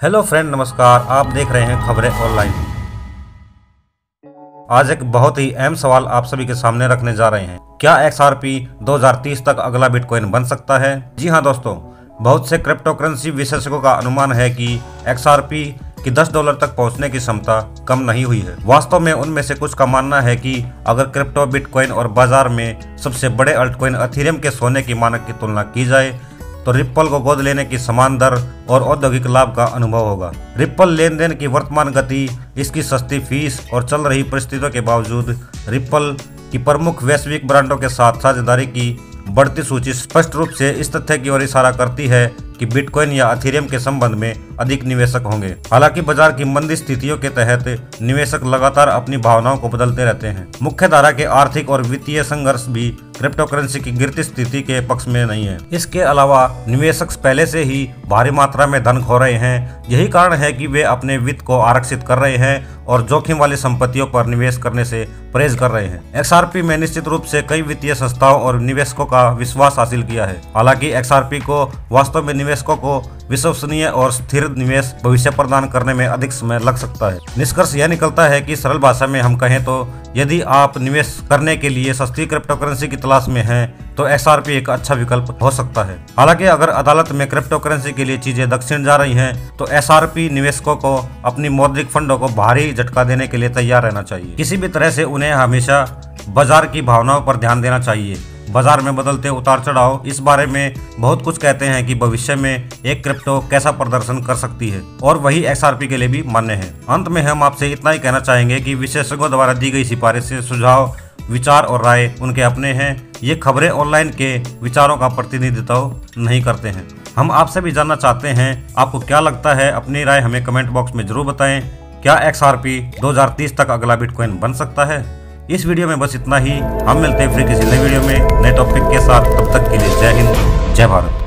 Hello friend, नमस्कार। आप देख रहे हैं खबरें ऑनलाइन। आज एक बहुत ही अहम सवाल आप सभी के सामने रखने जा रहे हैं। क्या XRP 2030 तक अगला बिटकॉइन बन सकता है? जी हां दोस्तों, बहुत से क्रिप्टो करेंसी विशेषज्ञों का अनुमान है कि XRP की $10 तक पहुंचने की क्षमता कम नहीं हुई है। वास्तव में उनमें से कुछ का मानना है कि अगर क्रिप्टो, बिटकॉइन और बाजार में सबसे बड़े अल्टकॉइन इथेरियम के सोने की मानक की तुलना की जाए तो रिप्पल को गोद लेने की समान दर और औद्योगिक लाभ का अनुभव होगा। रिप्पल लेनदेन की वर्तमान गति, इसकी सस्ती फीस और चल रही परिस्थितियों के बावजूद रिप्पल की प्रमुख वैश्विक ब्रांडों के साथ साझेदारी की बढ़ती सूची स्पष्ट रूप से इस तथ्य की ओर इशारा करती है कि बिटकॉइन या इथेरियम के संबंध में अधिक निवेशक होंगे। हालांकि बाजार की मंदी स्थितियों के तहत निवेशक लगातार अपनी भावनाओं को बदलते रहते हैं। मुख्य धारा के आर्थिक और वित्तीय संघर्ष भी क्रिप्टो करेंसी की गिरती स्थिति के पक्ष में नहीं है। इसके अलावा निवेशक पहले से ही भारी मात्रा में धन खो रहे हैं। यही कारण है कि वे अपने वित्त को आरक्षित कर रहे हैं और जोखिम वाली संपत्तियों पर निवेश करने से परहेज कर रहे हैं। XRP में निश्चित रूप से कई वित्तीय संस्थाओं और निवेशकों का विश्वास हासिल किया है। हालांकि XRP को वास्तव में निवेशकों को विश्वसनीय और स्थिर निवेश भविष्य प्रदान करने में अधिक समय लग सकता है। निष्कर्ष यह निकलता है कि सरल भाषा में हम कहें तो यदि आप निवेश करने के लिए सस्ती क्रिप्टो करेंसी की तलाश में हैं तो XRP एक अच्छा विकल्प हो सकता है। हालांकि अगर अदालत में क्रिप्टो करेंसी के लिए चीजें दक्षिण जा रही हैं तो XRP निवेशकों को अपनी मौद्रिक फंडों को भारी झटका देने के लिए तैयार रहना चाहिए। किसी भी तरह से उन्हें हमेशा बाजार की भावनाओं पर ध्यान देना चाहिए। बाजार में बदलते उतार चढ़ाव इस बारे में बहुत कुछ कहते हैं कि भविष्य में एक क्रिप्टो कैसा प्रदर्शन कर सकती है, और वही XRP के लिए भी मान्य है। अंत में हम आपसे इतना ही कहना चाहेंगे कि विशेषज्ञों द्वारा दी गई सिफारिशें, सुझाव, विचार और राय उनके अपने हैं। ये खबरें ऑनलाइन के विचारों का प्रतिनिधित्व नहीं करते हैं। हम आपसे भी जानना चाहते हैं, आपको क्या लगता है? अपनी राय हमें कमेंट बॉक्स में जरूर बताएं। क्या XRP 2030 तक अगला बिटकॉइन बन सकता है? इस वीडियो में बस इतना ही। हम मिलते हैं फिर किसी नए वीडियो में नए टॉपिक के साथ। तब तक के लिए जय हिंद, जय भारत।